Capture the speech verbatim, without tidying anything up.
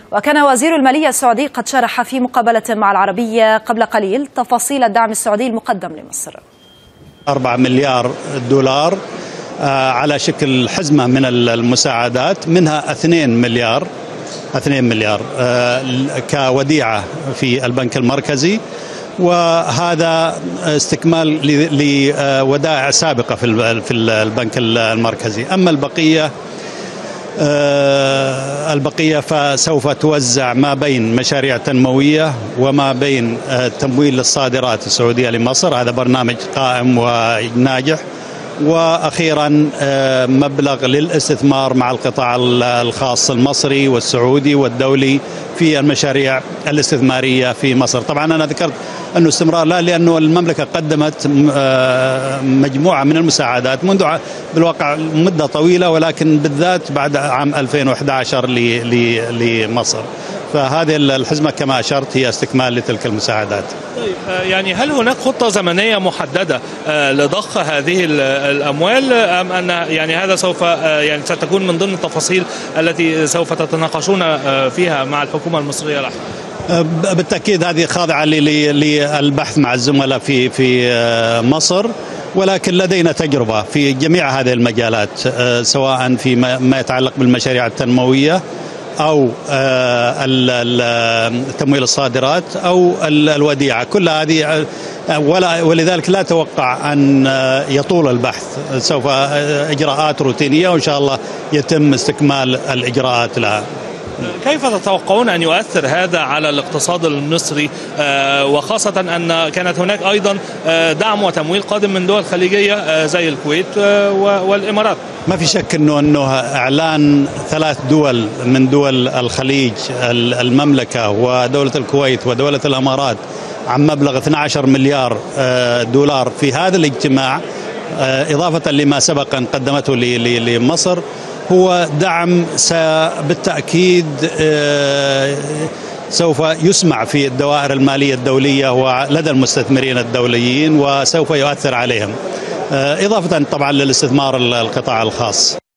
وكان وزير المالية السعودي قد شرح في مقابلة مع العربية قبل قليل تفاصيل الدعم السعودي المقدم لمصر. أربعة مليار دولار على شكل حزمة من المساعدات، منها اثنين مليار اثنين مليار كوديعة في البنك المركزي، وهذا استكمال لودائع سابقة في البنك المركزي. أما البقية البقية فسوف توزع ما بين مشاريع تنموية وما بين تمويل للصادرات السعودية لمصر، هذا برنامج قائم وناجح، وأخيرا مبلغ للاستثمار مع القطاع الخاص المصري والسعودي والدولي في المشاريع الاستثمارية في مصر. طبعا أنا ذكرت أنه استمرار لا، لأنه المملكة قدمت مجموعة من المساعدات منذ بالواقع مدة طويلة، ولكن بالذات بعد عام ألفين وأحد عشر لمصر، فهذه الحزمة كما أشرت هي استكمال لتلك المساعدات. طيب يعني هل هناك خطة زمنية محددة لضخ هذه الأموال، أم أن يعني هذا سوف يعني ستكون من ضمن التفاصيل التي سوف تتناقشون فيها مع الحكومة المصرية لاحقا؟ بالتأكيد هذه خاضعة للبحث مع الزملاء في في مصر، ولكن لدينا تجربة في جميع هذه المجالات، سواء في ما يتعلق بالمشاريع التنموية أو تمويل الصادرات أو الوديعة، كل هذه، ولذلك لا توقع أن يطول البحث، سوف إجراءات روتينية وإن شاء الله يتم استكمال الإجراءات لها. كيف تتوقعون أن يؤثر هذا على الاقتصاد المصري، وخاصة أن كانت هناك أيضا دعم وتمويل قادم من دول خليجية زي الكويت والإمارات؟ ما في شك أنه أنه إعلان ثلاث دول من دول الخليج، المملكة ودولة الكويت ودولة الإمارات، عن مبلغ اثني عشر مليار دولار في هذا الاجتماع، إضافة لما سبق أن قدمته لمصر، هو دعم بالتأكيد سوف يسمع في الدوائر المالية الدولية ولدى المستثمرين الدوليين، وسوف يؤثر عليهم، إضافة طبعا للاستثمار القطاع الخاص.